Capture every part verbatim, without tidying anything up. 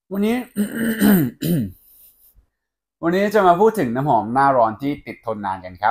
วันนี้ วันนี้จะมาพูดถึงน้ำหอมหน้าร้อนที่ติดทนนานกันครับ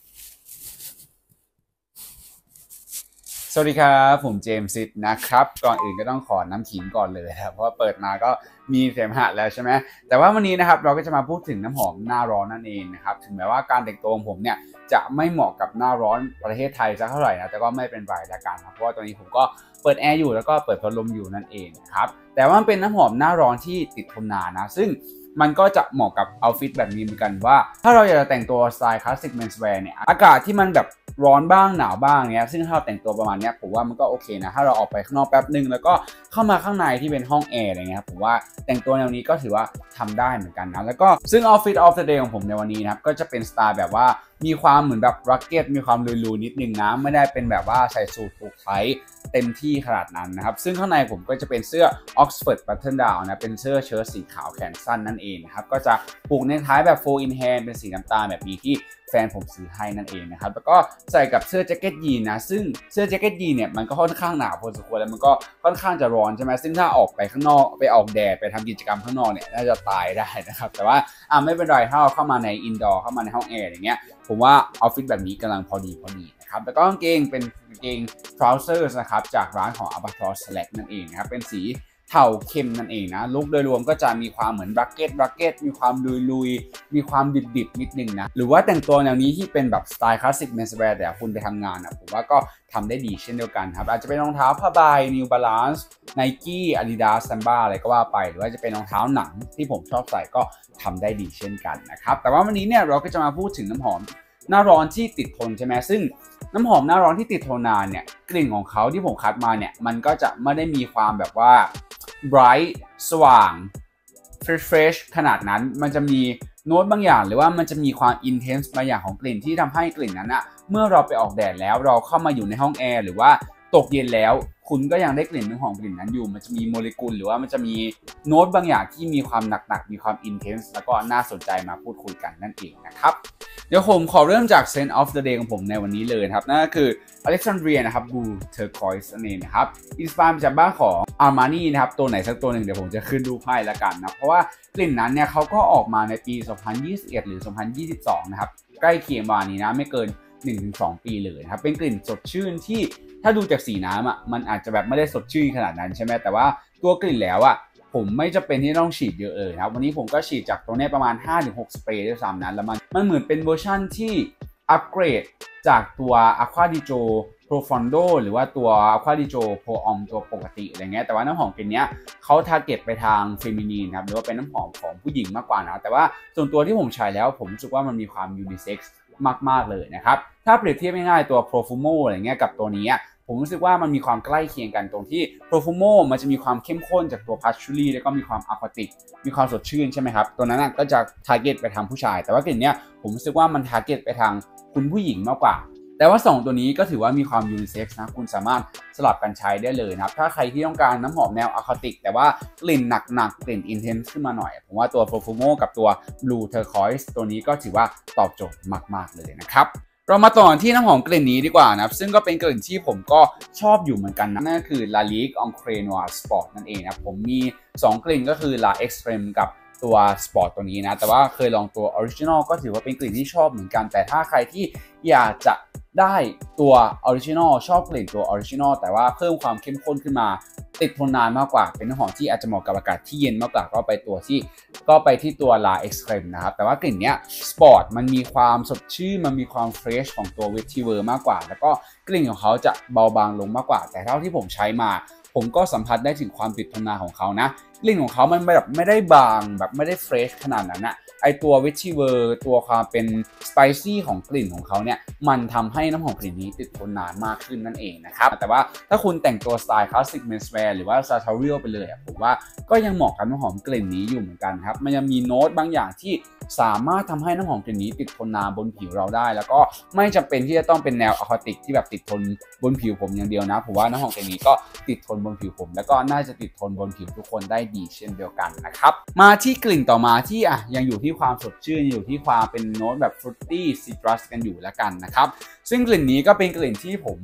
สวัสดีครับผมเจมส์ซิดนะครับก่อนอื่นก็ต้องขอน้ำขิงก่อนเลยครับเพราะว่าเปิดมาก็มีเสมหะแล้วใช่ไหมแต่ว่าวันนี้นะครับเราก็จะมาพูดถึงน้ำหอมหน้าร้อนนั่นเองนะครับถึงแม้ว่าการแต่งตัวของผมเนี่ยจะไม่เหมาะกับหน้าร้อนประเทศไทยสักเท่าไหร่นะแต่ก็ไม่เป็นไรละกันครับเพราะว่าตอนนี้ผมก็เปิดแอร์อยู่แล้วก็เปิดพัดลมอยู่นั่นเองครับแต่ว่ามันเป็นน้ำหอมหน้าร้อนที่ติดทนนานนะซึ่งมันก็จะเหมาะกับเอาท์ฟิตแบบนี้เหมือนกันว่าถ้าเราอยากจะแต่งตัวสไตล์คลาสสิกเมนส์แวร์เนี่ยอากาศที่มันแบบร้อนบ้างหนาวบ้างเนี้ยซึ่งถ้าเราแต่งตัวประมาณนี้ผมว่ามันก็โอเคนะถ้าเราออกไปข้างนอกแป๊บนึงแล้วก็เข้ามาข้างในที่เป็นห้องแอร์อะไรเงี้ยครับผมว่าแต่งตัวแนวนี้ก็ถือว่าทำได้เหมือนกันนะแล้วก็ซึ่ง Outfit of the Day ของผมในวันนี้นะครับก็จะเป็นสไตล์แบบว่ามีความเหมือนแบบรักเก็ตมีความลุยๆนิดนึงนะไม่ได้เป็นแบบว่าใส่สูทผูกไทเต็มที่ขนาดนั้นนะครับซึ่งข้างในผมก็จะเป็นเสื้อ Oxford Button Down นะเป็นเสื้อเชิ้ตสีขาวแขนสั้นนั่นเองนะครับก็จะผูกเนคไทแบบ four in hand เป็นสีน้ำตาลแบบนี้ที่แฟนผมซื้อให้นั่นเองนะครับแล้วก็ใส่กับเสื้อแจ็คเก็ตยีนนะซึ่งเสื้อแจ็คเก็ตยีนเนี่ยมันก็ค่อนข้างหนาวพอสมควรแล้วมันก็ค่อนข้างจะร้อนใช่ไหมซึ่งถ้าออกไปข้างนอกไปออกแดดไปทำกิจกรรมข้างนอกเนี่ยน่าจะตายได้นะครับแต่ว่าอ่าไม่เป็นไรถ้าเราเข้ามาในอินดอร์เข้ามาในห้องแอร์อย่างเงี้ยผมว่าเอาท์ฟิตแบบนี้กำลังพอดีพอดีนะครับแล้วก็กางเกงเป็นกางเกง trousers นะครับจากร้านของ Albatross Select นั่นเองนะครับเป็นสีเทาเข้มนั่นเองนะลุคโดยรวมก็จะมีความเหมือนบักเก็ตบักเก็ตมีความลุยๆมีความดิบๆนิดนึงนะหรือว่าแต่งตัวแนวนี้ที่เป็นแบบสไตล์คลาสสิกเมนส์แวร์แต่คุณไปทำงานนะผมว่าก็ทำได้ดีเช่นเดียวกันครับอาจจะเป็นรองเท้าผ้าใบ New Balance Nike Adidas Samba อะไรก็ว่าไปหรือว่าจะเป็นรองเท้าหนังที่ผมชอบใส่ก็ทำได้ดีเช่นกันนะครับแต่ว่าวันนี้เนี่ยเราก็จะมาพูดถึงน้ำหอมหน้าร้อนที่ติดทนใช่ไหมซึ่งน้ำหอมหน้าร้อนที่ติดทนนานเนี่ยกลิ่นของเขาที่ผมคัดมาเนี่ยมันก็จะไม่ได้มีความแบบว่า bright สว่าง fresh fresh ขนาดนั้นมันจะมีโน้ตบางอย่างหรือว่ามันจะมีความ intense บางอย่างของกลิ่นที่ทำให้กลิ่นนั้นอะเมื่อเราไปออกแดดแล้วเราเข้ามาอยู่ในห้องแอร์หรือว่าตกเย็นแล้วคุณก็ยังได้กลิ่นน้ำหอมกลิ่นนั้นอยู่มันจะมีโมเลกุลหรือว่ามันจะมีโน้ตบางอย่างที่มีความหนักๆมีความ intense แล้วก็น่าสนใจมาพูดคุยกันนั่นเองนะครับเดี๋ยวผมขอเริ่มจาก Scent of the Day ของผมในวันนี้เลยครับนั่นก็คือ Alexandria นะครับ Blue Turquoise นั่นเองนะครับอินสปายมาจากบ้านของ Armani นะครับตัวไหนสักตัวหนึ่งเดี๋ยวผมจะขึ้นรูปให้ละกันนะเพราะว่ากลิ่นนั้นเนี่ยเขาก็ออกมาในปีสองพันยี่สิบเอ็ดหรือสองพันยี่สิบสองนะครับใกล้เคียงประมาณนี้นะไม่เกิน หนึ่งถึงสอง ปีเลยครับเป็นกลิ่นสดชื่นที่ถ้าดูจากสีน้ำอ่ะมันอาจจะแบบไม่ได้สดชื่นขนาดนั้นใช่ไหมแต่ว่าตัวกลิ่นแล้วอ่ะผมไม่จำเป็นที่ต้องฉีดเยอะเลยครับวันนี้ผมก็ฉีดจากตรงนี้ประมาณ ห้าถึงหก สเปรย์ด้วยซ้ำนั้นแล้วมันมันเหมือนเป็นเวอร์ชั่นที่อัปเกรดจากตัว Aqua di Gio Profondo หรือว่าตัว Aqua di Gio Pro Homme ตัวปกติอะไรเงี้ยแต่ว่าน้ำหอมกลิ่นนี้เขาทาร์เก็ตไปทางเฟมินีนครับหรือว่าเป็นน้ำหอมของผู้หญิงมากกว่านะแต่ว่าส่วนตัวที่ผมใช้แล้วผมรู้สึกว่ามันมีความยูนิเซ็กซ์มากๆเลยนะครับถ้าเปรียบเทียบง่ายๆตัว Profumo อะไรเงี้ยกับตัวนี้ผมรู้สึกว่ามันมีความใกล้เคียงกันตรงที่ Profumo มันจะมีความเข้มข้นจากตัว Patchouli แล้วก็มีความอะควาติกมีความสดชื่นใช่ไหมครับตัวนั้นก็จะ target ไปทางผู้ชายแต่ว่ากลิ่นเนี้ยผมรู้สึกว่ามัน target ไปทางคุณผู้หญิงมากกว่าแต่ว่าสองตัวนี้ก็ถือว่ามีความยูนิเซ็กซ์นะคุณสามารถสลับกันใช้ได้เลยนะครับถ้าใครที่ต้องการน้ำหอมแนวอะควาติกแต่ว่ากลิ่นหนักๆกลิ่นอินเทนส์ขึ้นมาหน่อยผมว่าตัว Profumo กับตัว Blue Turquoise ตัวนี้ก็ถือว่าตอบโจทย์มากๆเลยนะครับเรามาต่อที่น้ำหอมกลิ่นนี้ดีกว่านะครับซึ่งก็เป็นกลิ่นที่ผมก็ชอบอยู่เหมือนกันนะนั่นก็คือ La Ligue Encre Noir Sport นั่นเองนะผมมีสองกลิ่นก็คือ La Extreme กับตัว Sport ตัวนี้นะแต่ว่าเคยลองตัว Original ก็ถือว่าเป็นกลิ่นที่ชอบเหมือนกันแต่ถ้าใครที่อยากจะได้ตัว Original ชอบกลิ่นตัว Original แต่ว่าเพิ่มความเข้มข้นขึ้นมาติดทนนานมากกว่าเป็นน้ำหอมที่อาจจะเหมาะกับอากาศที่เย็นมากกว่าก็ไปตัวที่ก็ไปที่ตัว La Extreme นะครับแต่ว่ากลิ่นเนี้ย Sport มันมีความสดชื่นมันมีความ fresh ของตัว Vetiver มากกว่าแล้วก็กลิ่นของเขาจะเบาบางลงมากกว่าแต่เท่าที่ผมใช้มาผมก็สัมผัสได้ถึงความติดทนนานของเขานะกลิ่นของเขามันแบบไม่ได้บางแบบไม่ได้เฟรชขนาดนั้นนะไอตัววิชิเวอร์ตัวความเป็นสไปซี่ของกลิ่นของเขาเนี่ยมันทำให้น้ำหอมกลิ่นนี้ติดทนนานมากขึ้นนั่นเองนะครับแต่ว่าถ้าคุณแต่งตัวสไตล์คลาสสิกเมนส์แวร์หรือว่าซาทาริโอไปเลยผมว่าก็ยังเหมาะกับน้ำหอมกลิ่นนี้อยู่เหมือนกันครับมันยังมีโน้ตบางอย่างที่สามารถทำให้น้ำหอมกลิ่นนี้ติดทนนานบนผิวเราได้แล้วก็ไม่จำเป็นที่จะต้องเป็นแนวอะควาติกที่แบบติดทนบนผิวผมอย่างเดียวนะผมว่าน้ำหอมกลิ่นนี้ก็ติดทนบนผิวผมแล้วก็น่าจะติดทนบนผิวทุกคนได้ดีเช่นเดียวกันนะครับมาที่กลิ่นต่อมาที่อ่ะยังอยู่ที่ความสดชื่นอยู่ที่ความเป็นโน้ตแบบฟรุตตี้ซิตรัสกันอยู่แล้วกันนะครับซึ่งกลิ่นนี้ก็เป็นกลิ่นที่ผม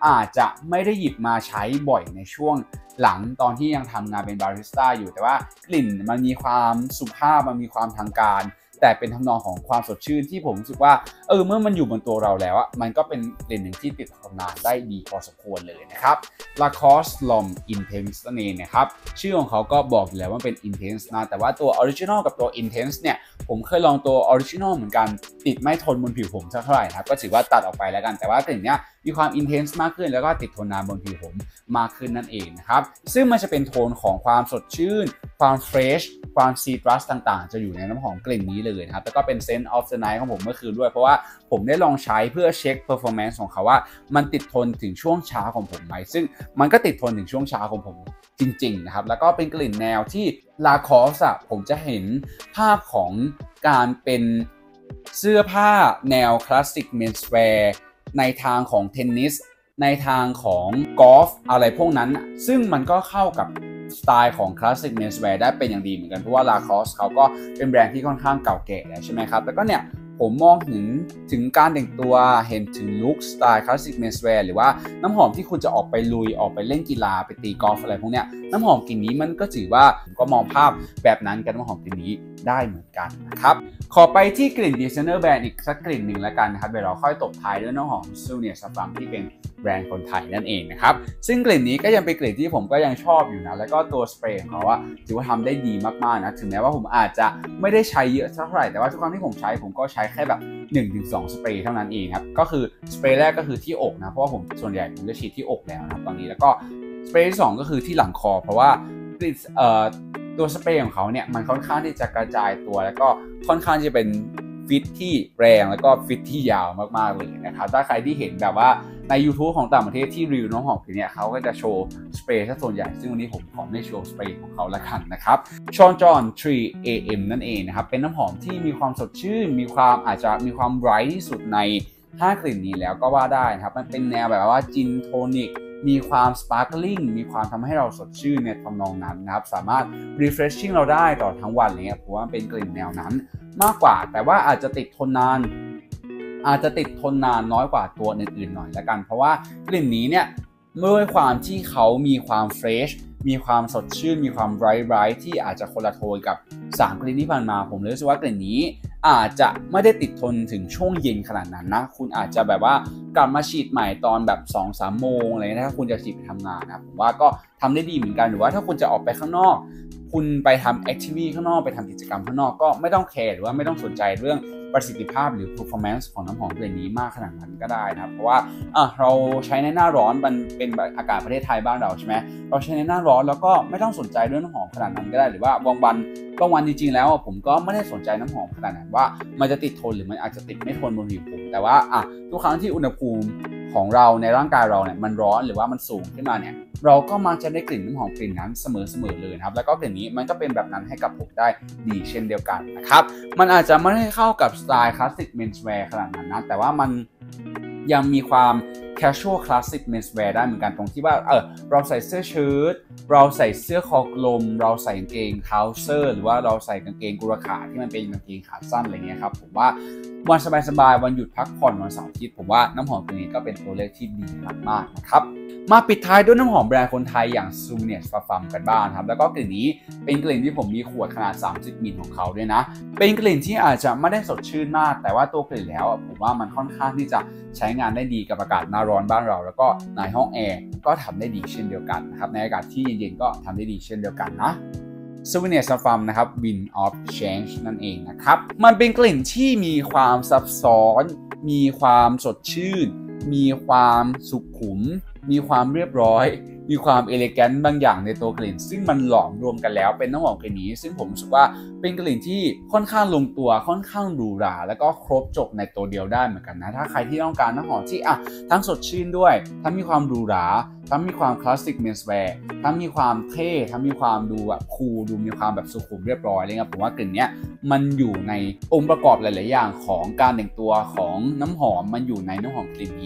อาจจะไม่ได้หยิบมาใช้บ่อยในช่วงหลังตอนที่ยังทำงานเป็นบาริสต้าอยู่แต่ว่ากลิ่นมันมีความสุภาพมันมีความทางการแต่เป็นทำนองของความสดชื่นที่ผมรู้สึกว่าเออเมื่อมันอยู่บนตัวเราแล้วอะมันก็เป็นกลิ่นหนึ่งที่ติดทนนานได้ดีพอสมควรเลยนะครับ Lacoste L'Homme Intense นั่นเองนะครับชื่อของเขาก็บอกอยู่แล้วว่าเป็น Intense นะแต่ว่าตัว Original กับตัว Intense เนี่ยผมเคยลองตัว Original เหมือนกันติดไม่ทนบนผิวผมสักเท่าไหร่ครับก็ถือว่าตัดออกไปแล้วกันแต่ว่ากลิ่นเนี้ยมีความ Intense มากขึ้นแล้วก็ติดทนนานบนผิวผมมากขึ้นนั่นเองนะครับซึ่งมันจะเป็นโทนของความสดชื่นความเฟรชความซีตรัสต่างๆจะอยู่ในน้ำหอมกลิ่นนี้เลยนะครับแล้วก็เป็น Scent of the Night ของผมเมื่อคืนด้วยเพราะว่าผมได้ลองใช้เพื่อเช็ค performance ของเขาว่ามันติดทนถึงช่วงเช้าของผมไหมซึ่งมันก็ติดทนถึงช่วงเช้าของผมจริงๆนะครับแล้วก็เป็นกลิ่นแนวที่ Lacoste อะผมจะเห็นภาพของการเป็นเสื้อผ้าแนวคลาสสิกเมนส์แวร์ในทางของเทนนิสในทางของกอล์ฟอะไรพวกนั้นซึ่งมันก็เข้ากับสไตล์ของคลาสสิกเมนส์แวร์ได้เป็นอย่างดีเหมือนกันเพราะว่า Lacoste เขาก็เป็นแบรนด์ที่ค่อนข้างเก่าแก่แล้วใช่ไหมครับแล้วก็เนี่ยผมมองถึงถึงการแต่งตัวเห็นถึงลุคสไตล์คลาสสิกเมนส์แวร์หรือว่าน้ำหอมที่คุณจะออกไปลุยออกไปเล่นกีฬาไปตีกอล์ฟอะไรพวกเนี้ยน้ำหอมกลิ่นนี้มันก็ถือว่าผมก็มองภาพแบบนั้นกับน้ำหอมกลิ่นนี้ได้เหมือนกันนะครับขอไปที่กลิ่นดีไซเนอร์แบรนด์อีกสักกลิ่นหนึ่งแล้วกันนะครับเดี๋ยวเราค่อยตบท้ายด้วยน้ำหอมซูเนียร์ซัฟฟัมที่เป็นแบรนด์คนไทยนั่นเองนะครับซึ่งกลิ่นนี้ก็ยังเป็นกลิ่นที่ผมก็ยังชอบอยู่นะแล้วก็ตัวสเปรย์ของเขาอะถือว่าทำได้ดีมากๆนะถึงแม้ว่าผมอาจจะไม่ได้ใช้เยอะเท่าไหร่แต่ว่าทุกครั้งที่ผมใช้ผมก็ใช้แค่แบบ หนึ่งถึงสอง สเปรย์เท่านั้นเองครับก็คือสเปรย์แรกก็คือที่อกนะเพราะว่าผมส่วนใหญ่ผมจะฉีดที่อกแล้วนะครับตอนนี้แล้วก็สเปรย์ที่สองก็คือที่หลังคอเพราะว่าเอ่อตัวสเปรย์ของเขาเนี่ยมันค่อนข้างที่จะกระจายตัวแล้วก็ค่อนข้างจะเป็นฟิตที่แรงแล้วก็ฟิตที่ยาวมากๆเลยนะครับถ้าใครที่เห็นแบบว่าใน YouTube ของต่างประเทศที่รีวิวน้ำหอมกลิ่นเนี่ยเขาก็จะโชว์สเปรย์ซะส่วนใหญ่ซึ่งวันนี้ผมขอไม่โชว์สเปรย์ของเขาละกันนะครับชอนจอนทรี เอ เอ็ม นั่นเองนะครับเป็นน้ำหอมที่มีความสดชื่นมีความอาจจะมีความไบรท์ที่สุดในห้ากลิ่นนี้แล้วก็ว่าได้นะครับมันเป็นแนวแบบว่าจินโทนิกมีความสปาร์คลิ่งมีความทำให้เราสดชื่นในทำนองนั้นนะครับสามารถ refreshing เราได้ต่อทั้งวันเลยครับผมว่าเป็นกลิ่นแนวนั้นมากกว่าแต่ว่าอาจจะติดทนนานอาจจะติดทนนานน้อยกว่าตัวอื่นๆหน่อยละกันเพราะว่ากลิ่นนี้เนี่ยด้วยความที่เขามีความเฟรชมีความสดชื่นมีความไบรท์ไบรท์ที่อาจจะคนละโทนกับสามกลิ่นที่ผ่านมาผมเลยรู้สึกว่ากลิ่นนี้อาจจะไม่ได้ติดทนถึงช่วงเย็นขนาดนั้นนะคุณอาจจะแบบว่ากลับมาฉีดใหม่ตอนแบบ สองถึงสาม โมงอะไรนะถ้าคุณจะฉีดไปทำงานนะผมว่าก็ทำได้ดีเหมือนกันหรือว่าถ้าคุณจะออกไปข้างนอกคุณไปทำแอคทิวิตี้ข้างนอกไปทำกิจกรรมข้างนอกก็ไม่ต้องแคร์หรือว่าไม่ต้องสนใจเรื่องประสิทธิภาพหรือ performance ของน้ำหอมกลิ่นนี้มากขนาดนั้นก็ได้นะครับเพราะว่าอ่ะเราใช้ในหน้าร้อนมันเป็นแบบอากาศประเทศไทยบ้านเราใช่ไหมเราใช้ในหน้าร้อนแล้วก็ไม่ต้องสนใจเรื่องน้ำหอมขนาดนั้นก็ได้หรือว่าบางวันบางวันจริงๆแล้วผมก็ไม่ได้สนใจน้ำหอมขนาดนั้นว่ามันจะติดทนหรือมันอาจจะติดไม่ทนบนผิวผมแต่ว่าอ่ะทุกครั้งที่อุณหภูมิของเราในร่างกายเราเนี่ยมันร้อนหรือว่ามันสูงขึ้นมาเนี่ยเราก็มักจะได้กลิ่นน้ำหอมกลิ่นนั้นเสมอๆเลยนะครับแล้วก็กลิ่นนี้มันก็เป็นแบบนั้นให้กับผมได้ดีเช่นเดียวกันนะครับมันอาจจะไม่ได้เข้ากับสไตล์คลาสสิกเมนส์แวร์ขนาดนั้นนะแต่ว่ามันยังมีความ casual classic menswear ได้เหมือนกันตรงที่ว่าเออเราใส่เสื้อเชิ้ตเราใส่เสื้อคอกลมเราใส่กางเกงทาวเซอร์หรือว่าเราใส่กางเกงกุรขาที่มันเป็นกางเกงขาสั้นอะไรเงี้ยครับผมว่าวันสบายๆวันหยุดพักผ่อนวันเสาร์อาทิตย์ผมว่าน้ำหอมตัวนี้ก็เป็นตัวเลือกที่ดีมากๆนะครับมาปิดท้ายด้วยน้ำหอมแบรนด์คนไทยอย่าง Souvenirs Parfum กันบ้างครับแล้วก็กลิ่นนี้เป็นกลิ่นที่ผมมีขวดขนาดสามสิบมิลลิลิตรของเขาด้วยนะเป็นกลิ่นที่อาจจะไม่ได้สดชื่นมากแต่ว่าตัวกลิ่นแล้วผมว่ามันค่อนข้างที่จะใช้งานได้ดีกับอากาศหน้าร้อนบ้านเราแล้วก็ในห้องแอร์ก็ทำได้ดีเช่นเดียวกันนะครับในอากาศที่เย็นๆก็ทำได้ดีเช่นเดียวกันนะSouvenirs Parfum นะครับ Wind of Change นั่นเองนะครับมันเป็นกลิ่นที่มีความซับซ้อนมีความสดชื่นมีความสุขุมมีความเรียบร้อยมีความเอเลแกนต์บางอย่างในตัวกลิ่นซึ่งมันหลอมรวมกันแล้วเป็นน้ำหอมกลิ่นนี้ซึ่งผมรู้สึกว่าเป็นกลิ่นที่ค่อนข้างลงตัวค่อนข้างหรูหราแล้วก็ครบจบในตัวเดียวได้เหมือนกันนะถ้าใครที่ต้องการน้ำหอมที่อ่ะทั้งสดชื่นด้วยทั้งมีความหรูหราทั้งมีความคลาสสิกเมนส์แวร์ทั้งมีความเท่ทั้งมีความดูแบบคูลดูมีความแบบสุขุมเรียบร้อยเลยครับผมว่ากลิ่นนี้มันอยู่ในองค์ประกอบหลายๆอย่างของการแต่งตัวของน้ำหอมมันอยู่ในน้ำหอมกลิ่นนี้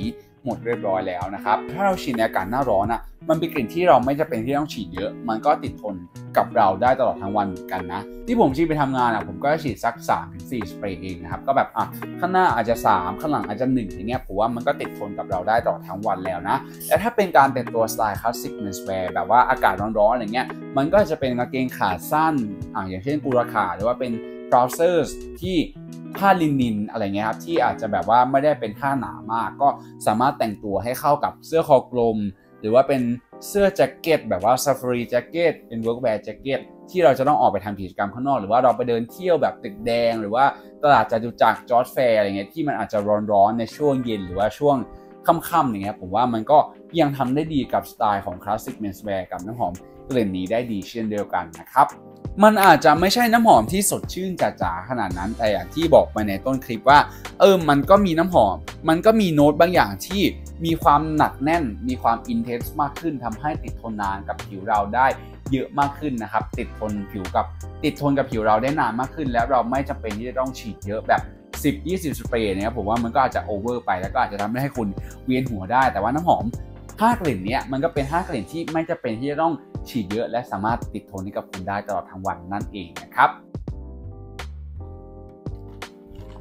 หมดเรียบร้อยแล้วนะครับถ้าเราฉีดในอากาศหน้าร้อนอ่ะมันเป็นกลิ่นที่เราไม่จำเป็นที่ต้องฉีดเยอะมันก็ติดทนกับเราได้ตลอดทั้งวันเหมือนกันนะที่ผมฉีดไปทำงานอ่ะผมก็ฉีดสัก สามถึงสี่ สเปรย์เองนะครับก็แบบอ่ะข้างหน้าอาจจะสามข้างหลังอาจจะหนึ่งอย่างเงี้ยผมว่ามันก็ติดทนกับเราได้ตลอดทั้งวันแล้วนะแต่ถ้าเป็นการแต่งตัวสไตล์คลาสสิกเมนส์แวร์แบบว่าอากาศร้อนๆอะไรเงี้ยมันก็จะเป็นกางเกงขาสั้นอ่ะอย่างเช่นกูราขาหรือว่าเป็นทราวเซอร์ที่ผ้าลินินอะไรเงี้ยครับที่อาจจะแบบว่าไม่ได้เป็นผ้าหนามากก็สามารถแต่งตัวให้เข้ากับเสื้อคอกลมหรือว่าเป็นเสื้อแจ็คเก็ตแบบว่าซาฟารีแจ็คเก็ตเป็นเวิร์กแวร์แจ็คเก็ตที่เราจะต้องออกไปทำกิจกรรมข้างนอกหรือว่าเราไปเดินเที่ยวแบบตึกแดงหรือว่าตลาดจตุจักรจอร์จแฟร์อะไรเงี้ยที่มันอาจจะร้อนๆในช่วงเย็นหรือว่าช่วงค่ำๆอย่างเงี้ยผมว่ามันก็ยังทำได้ดีกับสไตล์ของคลาสสิกเมนส์แวร์กับน้ำหอมกลิ่นนี้ได้ดีเช่นเดียวกันนะครับมันอาจจะไม่ใช่น้ำหอมที่สดชื่นจ๋าๆขนาดนั้นแต่อย่างที่บอกไปในต้นคลิปว่าเออมันก็มีน้ำหอมมันก็มีโน้ตบางอย่างที่มีความหนักแน่นมีความอินเทนส์มากขึ้นทำให้ติดทนนานกับผิวเราได้เยอะมากขึ้นนะครับติดทนผิวกับติดทนกับผิวเราได้นานมากขึ้นแล้วเราไม่จำเป็นที่จะต้องฉีดเยอะแบบสิบ ยี่สิบ สเปรย์นะครับผมว่ามันก็อาจจะโอเวอร์ไปแล้วก็อาจจะทำให้คุณเวียนหัวได้แต่ว่าน้ำหอมห้ากลิ่นนี้มันก็เป็นห้ากลิ่นที่ไม่จำเป็นที่จะต้องฉีดเยอะและสามารถติดทนให้กับคุณได้ตลอดทั้งวันนั่นเองนะครับ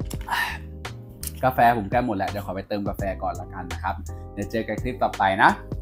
กาแฟผมใกล้หมดแล้วเดี๋ยวขอไปเติมกาแฟก่อนละกันนะครับเดี๋ยวเจอกันคลิปต่อไปนะ